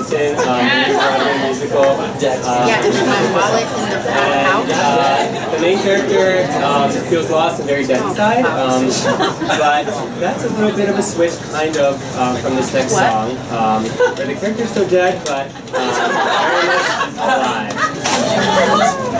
Johnson, the new Broadway musical. Yeah, it's my wallet in the house. The main character feels lost and very dead inside, but that's a little bit of a switch, kind of, from this next song, where the character's still dead, but very much alive.